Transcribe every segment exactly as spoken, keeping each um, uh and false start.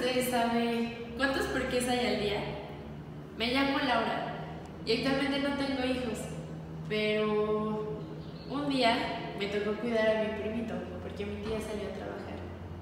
usted sabe cuántos porqués hay al día? Me llamo Laura y actualmente no tengo hijos, pero un día me tocó cuidar a mi primito porque mi tía salió a trabajar.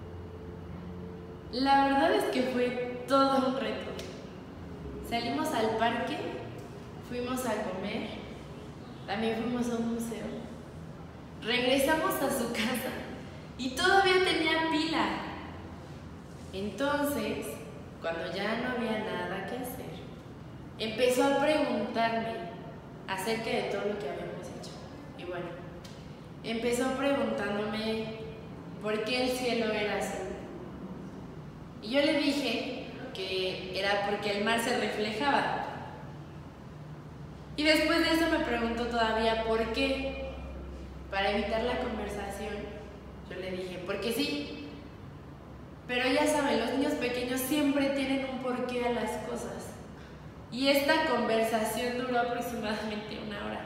La verdad es que fue todo un reto. Salimos al parque, fuimos a comer, también fuimos a un museo, regresamos a su casa y todavía tenía pila. Entonces, cuando ya no había nada que hacer, empezó a preguntarme acerca de todo lo que habíamos hecho. Y bueno, empezó preguntándome por qué el cielo era azul. Y yo le dije que era porque el mar se reflejaba. Y después de eso me preguntó todavía por qué. Para evitar la conversación, yo le dije, porque sí. Pero ya saben, los niños pequeños siempre tienen un porqué a las cosas. Y esta conversación duró aproximadamente una hora.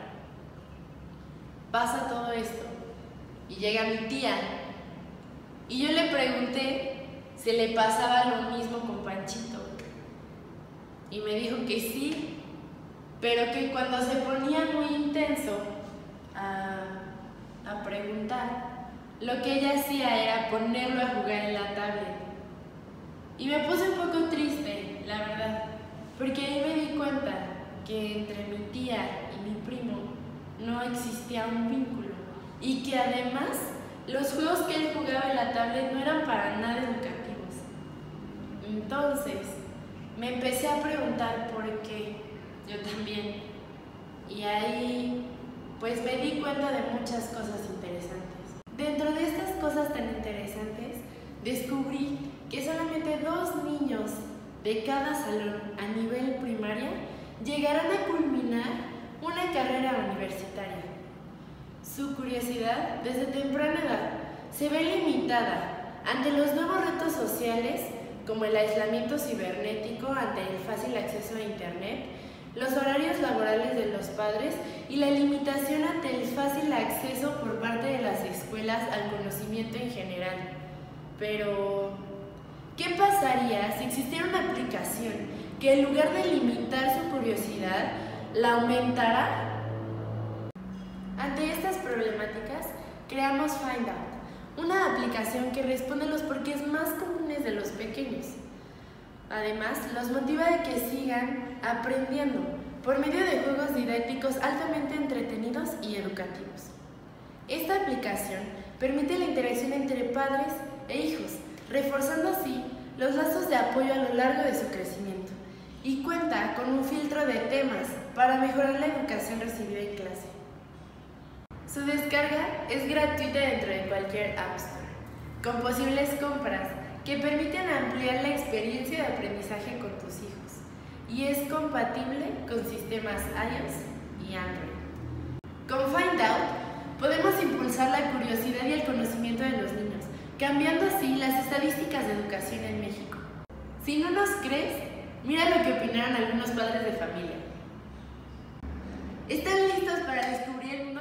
Pasa todo esto y llega mi tía. Y yo le pregunté si le pasaba lo mismo con Panchito. Y me dijo que sí, pero que cuando se ponía muy intenso a, a preguntar, lo que ella hacía era ponerlo a jugar en la tablet. Y me puse un poco triste, la verdad, porque ahí me di cuenta que entre mi tía y mi primo no existía un vínculo. Y que además, los juegos que él jugaba en la tablet no eran para nada educativos. Entonces, me empecé a preguntar por qué, yo también. Y ahí, pues me di cuenta de muchas cosas interesantes. Dentro de estas cosas tan interesantes, descubrí que solamente dos niños de cada salón a nivel primaria llegarán a culminar una carrera universitaria. Su curiosidad, desde temprana edad, se ve limitada ante los nuevos retos sociales, como el aislamiento cibernético ante el fácil acceso a Internet, los horarios laborales de los padres y la limitación ante el fácil acceso por parte de las escuelas al conocimiento en general. Pero, ¿qué pasaría si existiera una aplicación que en lugar de limitar su curiosidad, la aumentara? Ante estas problemáticas, creamos Find Out, una aplicación que responde a los porqués más comunes de los pequeños. Además, los motiva de que sigan aprendiendo por medio de juegos didácticos altamente entretenidos y educativos. Esta aplicación permite la interacción entre padres e hijos, reforzando así los lazos de apoyo a lo largo de su crecimiento, y cuenta con un filtro de temas para mejorar la educación recibida en clase. Su descarga es gratuita dentro de cualquier App Store, con posibles compras que permiten ampliar la experiencia de aprendizaje con tus hijos, y es compatible con sistemas iOS y Android. Con Find Out podemos impulsar la curiosidad y el conocimiento de los niños, cambiando así las estadísticas de educación en México. Si no nos crees, mira lo que opinaron algunos padres de familia. ¿Están listos para descubrir el